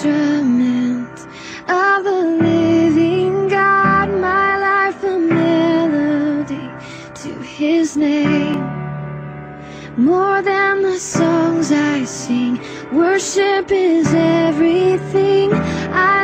instrument of the living God, my life a melody to His name. More than the songs I sing, worship is everything. I